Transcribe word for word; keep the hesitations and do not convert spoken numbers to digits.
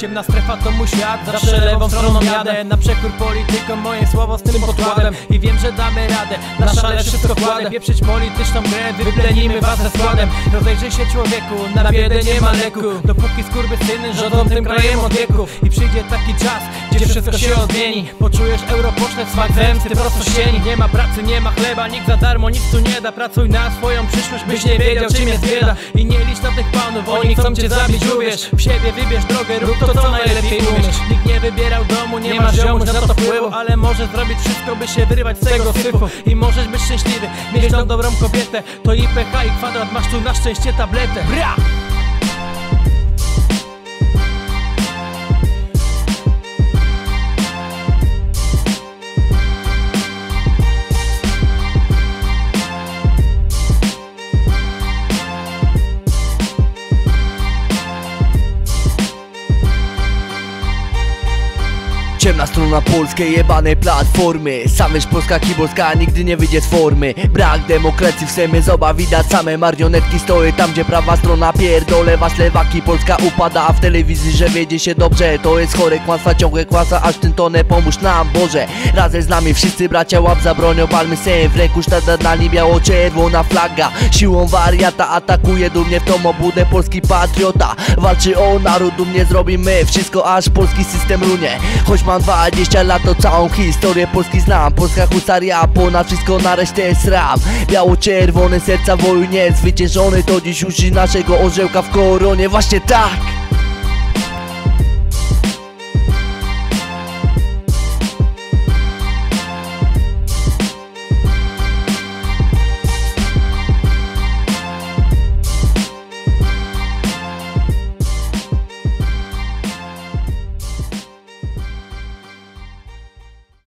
Ciemna strefa to mój świat, zawsze lewą stroną jadę. Na przekór politykom, moje słowo z tym podkładem. I wiem, że damy radę, na szale wszystko kładę. Pieprzyć polityczną grę, wyplenimy was ze składem. Rozejrzyj się człowieku, na biedę nie ma leku. Dopóki skurwysyny rządzą tym krajem od wieków. I przyjdzie taki czas, gdzie wszystko się odmieni. Poczujesz europocztę, smak zemsty prosto z sieni. Nie ma pracy, nie ma chleba, nikt za darmo nic tu nie da. Pracuj na swoją przyszłość, byś nie wiedział czym jest bieda. I nie licz na tych panów, oni chcą cię zabić, uwierz. W siebie wybierz drogę, rób to co najlepiej umiesz. Nikt nie wybierał domu, nie ma ziomuś na to wpływu. Ale możesz zrobić wszystko, by się wyrywać z tego syfu. I możesz być szczęśliwy, mieć tą dobrą kobietę. To i P H i kwadrat, masz tu na szczęście tabletę. Bra! Ciemna strona polskiej, jebanej platformy. Sam wiesz, polska kibolska nigdy nie wyjdzie z formy. Brak demokracji w Sejmie, zoba widać same marionetki. Stoję tam, gdzie prawa strona pierdolę was lewaki. Polska upada, a w telewizji, że wiedzie się dobrze. To jest chore kłamstwa, ciągłe kłamstwa, aż tym tonę pomóż nam Boże. Razem z nami wszyscy bracia, łap za bronią, palmy Sejm w ręku, sztandar na nim biało-czerwona flaga. Siłą wariata atakuje dumnie w tą obudę polski patriota. Walczy o naród, dumnie zrobimy wszystko, aż polski system runie. Choć mam dwadzieścia lat, to całą historię Polski znam. Polska husaria, ponad wszystko, na resztę sram. Biało-czerwone serca w wojnie, zwyciężony to dziś uszy naszego orzełka w koronie. Właśnie tak!